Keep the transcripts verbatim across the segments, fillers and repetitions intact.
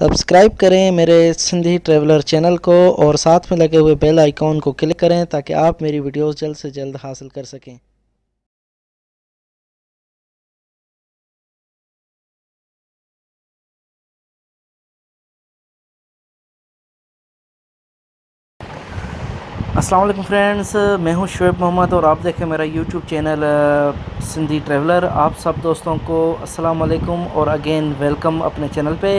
Subscribe करें मेरे Sindhi traveller channel को और साथ में लगे हुए बेल आइकॉन को क्लिक करें ताकि आप मेरी वीडियोस जल्द से जल्द हासिल कर सकें। अस्सलाम वालेकुम फ्रेंड्स, मैं हूं शुएब मोहम्मद और आप देखें मेरा यूट्यूब चैनल सिंधी ट्रैवलर। आप सब दोस्तों को अस्सलाम वालेकुम और अगेन वेलकम अपने चैनल पे।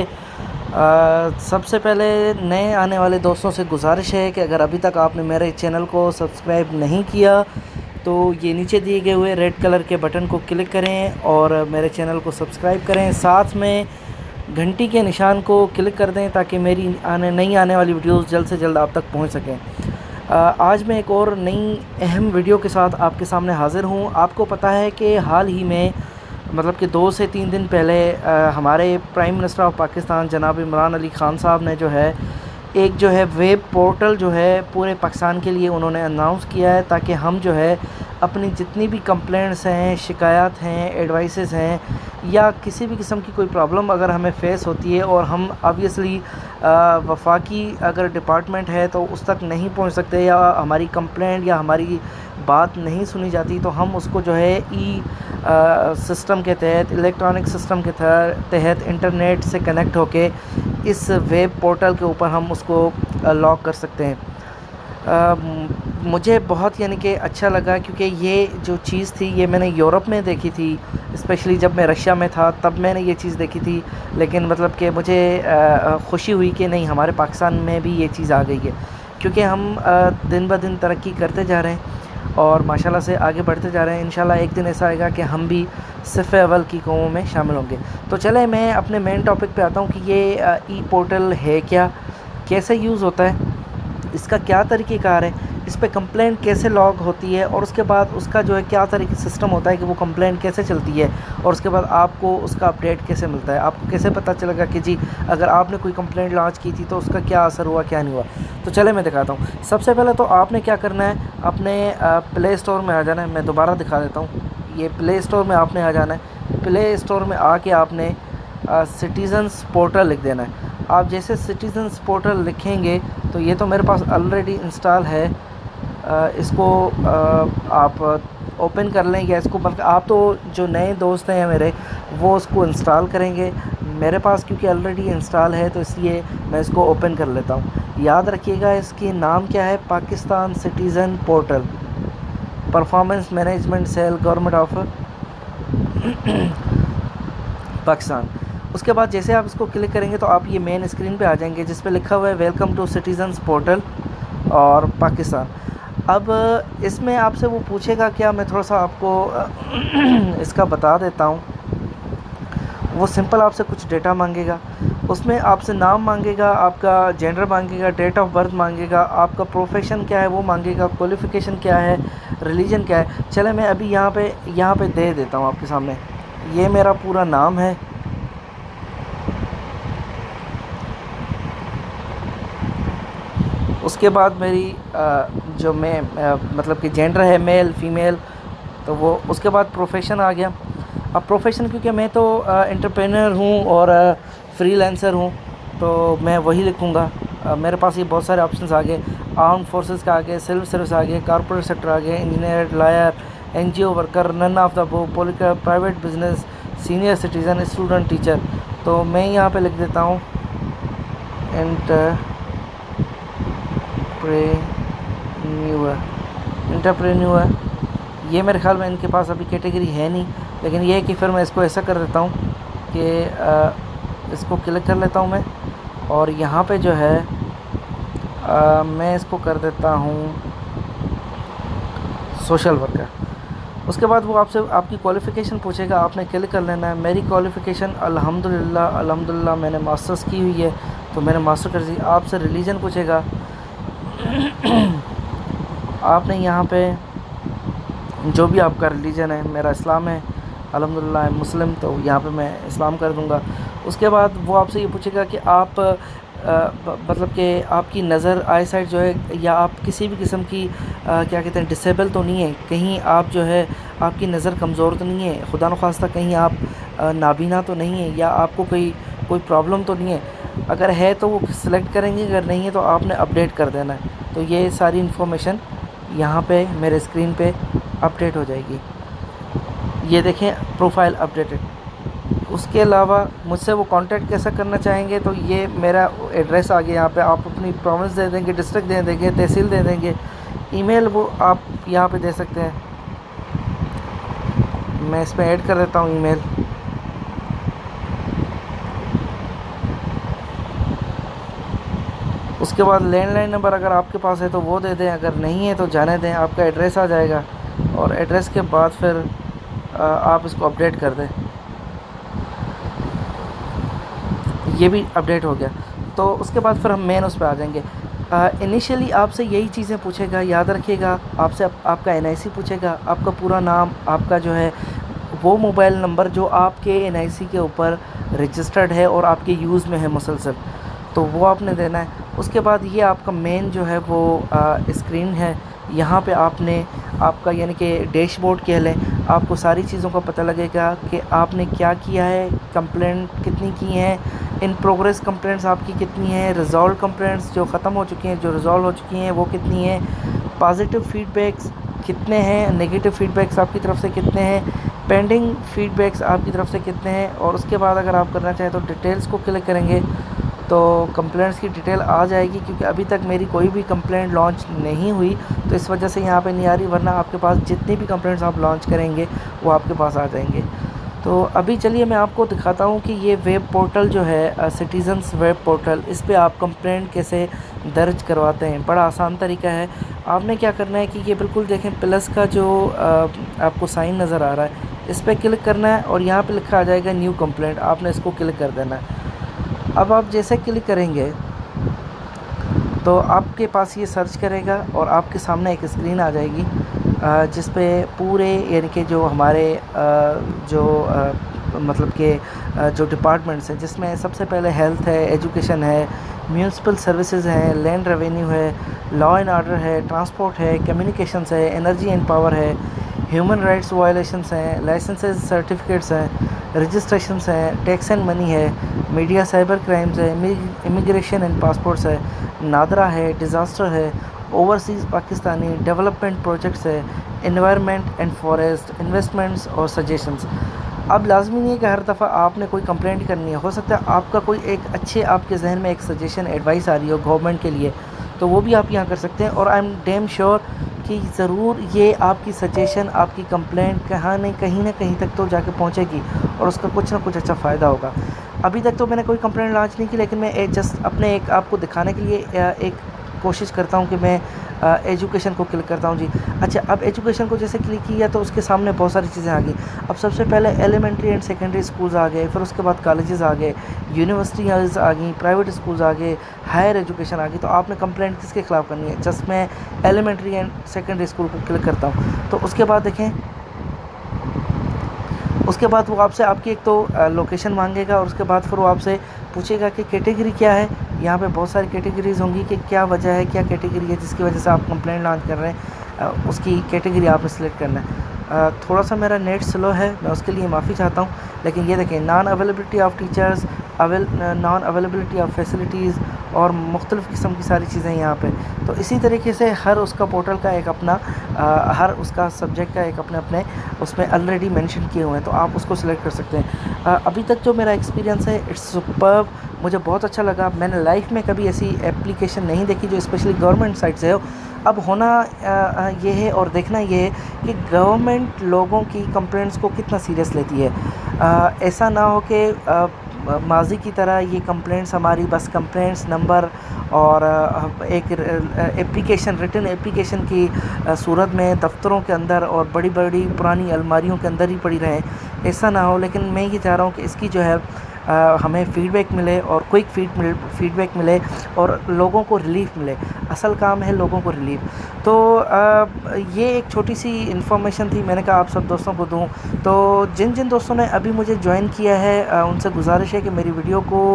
आ, सबसे पहले नए आने वाले दोस्तों से गुजारिश है कि अगर अभी तक आपने मेरे चैनल को सब्सक्राइब नहीं किया तो ये नीचे दिए गए हुए रेड कलर के बटन को क्लिक करें और मेरे चैनल को सब्सक्राइब करें। साथ में घंटी के निशान को क्लिक कर दें ताकि मेरी आने नई आने वाली वीडियोस जल्द से जल्द आप तक पहुंच सकें। आज मैं एक और नई अहम वीडियो के साथ आपके सामने हाज़िर हूं। आपको पता है कि हाल ही में मतलब कि दो से तीन दिन पहले आ, हमारे प्राइम मिनिस्टर ऑफ पाकिस्तान जनाब इमरान अली ख़ान साहब ने जो है एक जो है वेब पोर्टल जो है पूरे पाकिस्तान के लिए उन्होंने अनाउंस किया है ताकि हम जो है अपनी जितनी भी कंप्लेंट्स हैं, शिकायत हैं, एडवाइसेस हैं या किसी भी किस्म की कोई प्रॉब्लम अगर हमें फ़ेस होती है और हम ऑब्वियसली वफाकी अगर डिपार्टमेंट है तो उस तक नहीं पहुंच सकते या हमारी कंप्लेंट या हमारी बात नहीं सुनी जाती तो हम उसको जो है ई सिस्टम के तहत, इलेक्ट्रॉनिक सिस्टम के तहत इंटरनेट से कनेक्ट होके इस वेब पोर्टल के ऊपर हम उसको लॉक कर सकते हैं। आ, मुझे बहुत यानी कि अच्छा लगा क्योंकि ये जो चीज़ थी ये मैंने यूरोप में देखी थी, स्पेशली जब मैं रशिया में था तब मैंने ये चीज़ देखी थी। लेकिन मतलब कि मुझे आ, खुशी हुई कि नहीं, हमारे पाकिस्तान में भी ये चीज़ आ गई है क्योंकि हम आ, दिन ब दिन तरक्की करते जा रहे हैं और माशाल्लाह से आगे बढ़ते जा रहे हैं। इंशाल्लाह एक दिन ऐसा आएगा कि हम भी सिफ़ अव्वल की कौमों में शामिल होंगे। तो चले मैं अपने मेन टॉपिक पे आता हूँ कि ये ई पोर्टल है क्या, कैसे यूज़ होता है, इसका क्या तरीक़ेकार है, इस पे कंप्लेंट कैसे लॉग होती है और उसके बाद उसका जो है क्या तरीके सिस्टम होता है कि वो कंप्लेंट कैसे चलती है और उसके बाद आपको उसका अपडेट कैसे मिलता है। आपको कैसे पता चलेगा कि जी अगर आपने कोई कंप्लेंट लॉन्च की थी तो उसका क्या असर हुआ, क्या नहीं हुआ। तो चले मैं दिखाता हूँ। सबसे पहले तो आपने क्या करना है, अपने प्ले स्टोर में आ जाना है। मैं दोबारा दिखा देता हूँ। ये प्ले स्टोर में आपने आ जाना है। प्ले स्टोर में आके आपने सिटीज़न्स पोर्टल लिख देना है। आप जैसे सिटीज़न्स पोर्टल लिखेंगे तो ये तो मेरे पास ऑलरेडी इंस्टॉल है, आ, इसको आ, आप ओपन कर लें या इसको बल्कि आप तो जो नए दोस्त हैं मेरे वो उसको इंस्टॉल करेंगे। मेरे पास क्योंकि ऑलरेडी इंस्टॉल है तो इसलिए मैं इसको ओपन कर लेता हूँ। याद रखिएगा इसकी नाम क्या है, Pakistan citizen portal, performance management cell, government of Pakistan. उसके बाद जैसे आप इसको क्लिक करेंगे तो आप ये मेन स्क्रीन पे आ जाएंगे जिस पे लिखा हुआ है वेलकम टू सिटीज़न्स पोर्टल और पाकिस्तान। अब इसमें आपसे वो पूछेगा क्या, मैं थोड़ा सा आपको इसका बता देता हूँ। वो सिंपल आपसे कुछ डेटा मांगेगा, उसमें आपसे नाम मांगेगा, आपका जेंडर मांगेगा, डेट ऑफ बर्थ मांगेगा, आपका प्रोफेशन क्या है वो मांगेगा, क्वालिफ़िकेशन क्या है, रिलीजन क्या है। चले मैं अभी यहाँ पे यहाँ पे दे देता हूँ आपके सामने। ये मेरा पूरा नाम है, उसके बाद मेरी आ, जो मैं आ, मतलब कि जेंडर है मेल फीमेल, तो वो उसके बाद प्रोफेशन आ गया। अब प्रोफेशन क्योंकि मैं तो एंटरप्रेन्योर हूँ और फ्रीलांसर हूँ तो मैं वही लिखूँगा। मेरे पास ये बहुत सारे ऑप्शंस आ गए, आर्म्ड फोर्सेस का आ गए, सिविल सर्विस आ गए, कॉर्पोरेट सेक्टर आ गए, engineer, lawyer, NGO worker, none of the above, political, private business, senior citizen, student, teacher. तो मैं यहाँ पे लिख देता हूँ एंटरप्रेन्योर। एंटरप्रेन्योर ये मेरे ख्याल में इनके पास अभी कैटेगरी है नहीं, लेकिन ये है कि फिर मैं इसको ऐसा कर देता हूँ कि इसको क्लिक कर लेता हूँ मैं और यहाँ पे जो है आ, मैं इसको कर देता हूँ सोशल वर्कर। उसके बाद वो आपसे आपकी क्वालिफ़िकेशन पूछेगा, आपने क्लिक कर लेना है। मेरी क्वालिफ़िकेशन अल्हम्दुलिल्लाह अल्हम्दुलिल्लाह मैंने मास्टर्स की हुई है तो मैंने मास्टर कर दी। आपसे रिलीजन पूछेगा, आपने यहाँ पे जो भी आपका रिलीजन है, मेरा इस्लाम है अल्हम्दुलिल्लाह मुस्लिम, तो यहाँ पे मैं इस्लाम कर दूँगा। उसके बाद वो आपसे ये पूछेगा कि आप आ, मतलब कि आपकी नज़र आई साइड जो है या आप किसी भी किस्म की आ, क्या कहते हैं डिसेबल तो नहीं है, कहीं आप जो है आपकी नज़र कमज़ोर तो नहीं है, खुदा न ख्वास्ता कहीं आप आ, नाबीना तो नहीं है या आपको कोई कोई प्रॉब्लम तो नहीं है। अगर है तो वो सिलेक्ट करेंगे, अगर नहीं है तो आपने अपडेट कर देना है। तो ये सारी इन्फॉर्मेशन यहाँ पे मेरे स्क्रीन पे अपडेट हो जाएगी। ये देखें प्रोफाइल अपडेटेड। उसके अलावा मुझसे वो कांटेक्ट कैसा करना चाहेंगे, तो ये मेरा एड्रेस आ गया यहाँ पे। आप अपनी प्रोविंस दे देंगे, डिस्ट्रिक्ट दे देंगे, तहसील दे देंगे, ईमेल वो आप यहाँ पे दे सकते हैं। मैं इसमें ऐड कर देता हूँ ईमेल। उसके बाद लैंडलाइन नंबर अगर आपके पास है तो वो दे दें, अगर नहीं है तो जाने दें। आपका एड्रेस आ जाएगा और एड्रेस के बाद फिर आप इसको अपडेट कर दें। ये भी अपडेट हो गया। तो उसके बाद फिर हम मेन उस पर आ जाएंगे। इनिशियली आपसे यही चीज़ें पूछेगा, याद रखिएगा। आपसे आप, आपका एन आई सी पूछेगा, आपका पूरा नाम, आपका जो है वो मोबाइल नंबर जो आपके एन आई सी के ऊपर रजिस्टर्ड है और आपके यूज़ में है मुसलसल, तो वो आपने देना है। उसके बाद ये आपका मेन जो है वो स्क्रीन है। यहाँ पे आपने आपका यानी कि डैशबोर्ड कह लें, आपको सारी चीज़ों का पता लगेगा कि आपने क्या किया है, कंप्लेंट कितनी की हैं, इन प्रोग्रेस कंप्लेंट्स आपकी कितनी हैं, रिजॉल्व कंप्लेंट्स जो ख़त्म हो चुकी हैं, जो रिजॉल्व हो चुकी हैं वो कितनी हैं, पॉजिटिव फीडबैक्स कितने हैं, नेगेटिव फीडबैक्स आपकी तरफ से कितने हैं, पेंडिंग फीडबैक्स आपकी तरफ से कितने हैं। और उसके बाद अगर आप करना चाहें तो डिटेल्स को क्लिक करेंगे तो कंप्लेंट्स की डिटेल आ जाएगी। क्योंकि अभी तक मेरी कोई भी कंप्लेंट लॉन्च नहीं हुई तो इस वजह से यहाँ पे नहीं आ रही, वरना आपके पास जितनी भी कंप्लेंट्स आप लॉन्च करेंगे वो आपके पास आ जाएंगे। तो अभी चलिए मैं आपको दिखाता हूँ कि ये वेब पोर्टल जो है सिटीज़न्स वेब पोर्टल, इस पे आप कंप्लेंट कैसे दर्ज करवाते हैं। बड़ा आसान तरीका है। आपने क्या करना है कि ये बिल्कुल देखें प्लस का जो आपको साइन नज़र आ रहा है, इस पर क्लिक करना है और यहाँ पे लिखा आ जाएगा न्यू कंप्लेंट। आपने इसको क्लिक कर देना है। अब आप जैसे क्लिक करेंगे तो आपके पास ये सर्च करेगा और आपके सामने एक स्क्रीन आ जाएगी जिस पे पूरे यानी कि जो हमारे जो मतलब के जो डिपार्टमेंट्स हैं, जिसमें सबसे पहले हेल्थ है, एजुकेशन है, म्यूनिसिपल सर्विसेज हैं, लैंड रेवेन्यू है, लॉ एंड ऑर्डर है, ट्रांसपोर्ट है, कम्युनिकेशंस है, एनर्जी एंड पावर है, ह्यूमन राइट्स वायलेशंस हैं, लाइसेंसेज सर्टिफिकेट्स हैं, रजिस्ट्रेशंस हैं, टैक्स एंड मनी है, मीडिया साइबर क्राइम्स है, इमिग्रेशन एंड पासपोर्ट्स है, नादरा है, डिज़ास्टर है, ओवरसीज़ पाकिस्तानी डेवलपमेंट प्रोजेक्ट्स है, एनवायरनमेंट एंड फॉरेस्ट, इन्वेस्टमेंट्स और सजेशंस। अब लाजमी नहीं है कि हर दफ़ा आपने कोई कंप्लेंट करनी है। हो सकता है आपका कोई एक अच्छे आपके जहन में एक सजेशन एडवाइस आ रही हो गवर्नमेंट के लिए, तो वो भी आप यहाँ कर सकते हैं। और आई एम डैम श्योर कि ज़रूर ये आपकी सजेशन, आपकी कंप्लेंट कहाँ नहीं कहीं ना कहीं तक तो जाके पहुँचेगी और उसका कुछ ना कुछ अच्छा फ़ायदा होगा। अभी तक तो मैंने कोई कंप्लेंट लॉन्च नहीं की, लेकिन मैं जस्ट अपने एक आपको दिखाने के लिए एक कोशिश करता हूँ कि मैं एजुकेशन को क्लिक करता हूँ जी। अच्छा, अब एजुकेशन को जैसे क्लिक किया तो उसके सामने बहुत सारी चीज़ें आ गई। अब सबसे पहले एलिमेंट्री एंड सेकेंडरी स्कूल्स आ गए, फिर उसके बाद कॉलेजेस आ गए, यूनिवर्सिटीज़ आ गई, प्राइवेट स्कूल्स आ गए, हायर एजुकेशन आ गई। तो आपने कंप्लेंट किसके खिलाफ़ करनी है? जस्ट मैं एलिमेंट्री एंड सेकेंडरी स्कूल को क्लिक करता हूँ। तो उसके बाद देखें, उसके बाद वो आपसे आपकी एक तो लोकेशन मांगेगा और उसके बाद फिर वो आपसे पूछेगा कि कैटेगरी क्या है। यहाँ पे बहुत सारी कैटेगरीज होंगी कि क्या वजह है, क्या कैटेगरी है जिसकी वजह से आप कंप्लेंट लॉन्च कर रहे हैं, उसकी कैटेगरी आपने सेलेक्ट करना है। थोड़ा सा मेरा नेट स्लो है, मैं उसके लिए माफ़ी चाहता हूँ। लेकिन ये देखें, non availability of teachers, avail non availability of facilities और मुख्तलिफ़ किस्म की सारी चीज़ें यहाँ पे। तो इसी तरीके से हर उसका पोर्टल का एक अपना आ, हर उसका सब्जेक्ट का एक अपने अपने उसमें ऑलरेडी मेंशन किए हुए हैं, तो आप उसको सिलेक्ट कर सकते हैं। आ, अभी तक जो मेरा एक्सपीरियंस है इट्स सुपर्ब, मुझे बहुत अच्छा लगा। मैंने लाइफ में कभी ऐसी एप्लीकेशन नहीं देखी जो स्पेशली गवर्नमेंट साइड से हो। अब होना आ, ये है और देखना ये है कि गवर्नमेंट लोगों की कंप्लेंट्स को कितना सीरियस लेती है। आ, ऐसा ना हो कि माजी की तरह ये कंप्लेंट्स हमारी बस कंप्लेंट्स नंबर और एक एप्लीकेशन, रिटन एप्लीकेशन की सूरत में दफ्तरों के अंदर और बड़ी बड़ी पुरानी अलमारियों के अंदर ही पड़ी रहें, ऐसा ना हो। लेकिन मैं ये चाह रहा हूँ कि इसकी जो है आ, हमें फ़ीडबैक मिले और क्विक फीड मिल फीडबैक मिले और लोगों को रिलीफ मिले। असल काम है लोगों को रिलीफ। तो आ, ये एक छोटी सी इन्फॉर्मेशन थी, मैंने कहा आप सब दोस्तों को दूं। तो जिन जिन दोस्तों ने अभी मुझे ज्वाइन किया है आ, उनसे गुजारिश है कि मेरी वीडियो को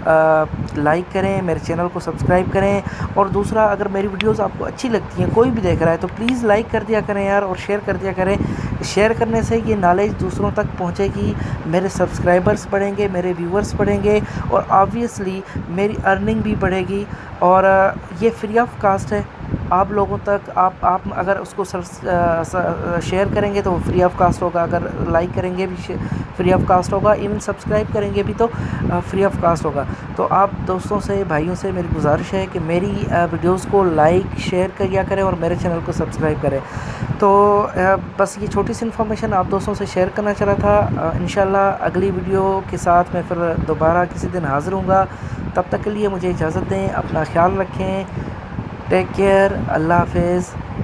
लाइक करें, मेरे चैनल को सब्सक्राइब करें। और दूसरा, अगर मेरी वीडियोस आपको अच्छी लगती हैं, कोई भी देख रहा है, तो प्लीज़ लाइक कर दिया करें यार, और शेयर कर दिया करें। शेयर करने से ये नॉलेज दूसरों तक पहुंचेगी, मेरे सब्सक्राइबर्स बढ़ेंगे, मेरे व्यूवर्स बढ़ेंगे, और ऑब्वियसली मेरी अर्निंग भी बढ़ेगी। और ये फ्री ऑफ कास्ट है आप लोगों तक। आप आप अगर उसको शेयर करेंगे तो वो फ्री ऑफ कास्ट होगा, अगर लाइक करेंगे भी फ्री ऑफ कास्ट होगा, इवन सब्सक्राइब करेंगे भी तो फ्री ऑफ कास्ट होगा। तो आप दोस्तों से, भाइयों से मेरी गुजारिश है कि मेरी वीडियोस को लाइक शेयर किया करें और मेरे चैनल को सब्सक्राइब करें। तो बस ये छोटी सी इन्फॉर्मेशन आप दोस्तों से शेयर करना चाह रहा था। इंशाल्लाह अगली वीडियो के साथ मैं फिर दोबारा किसी दिन हाज़िर हूँगा। तब तक के लिए मुझे इजाज़त दें, अपना ख्याल रखें, टेक केयर, अल्लाह हाफिज़।